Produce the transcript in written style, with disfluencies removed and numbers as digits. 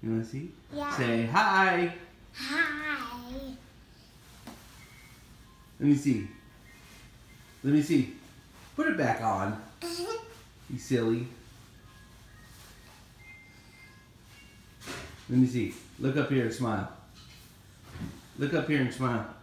You want to see? Yeah. Say hi. Hi. Let me see. Let me see. Put it back on. You silly. Let me see. Look up here and smile. Look up here and smile.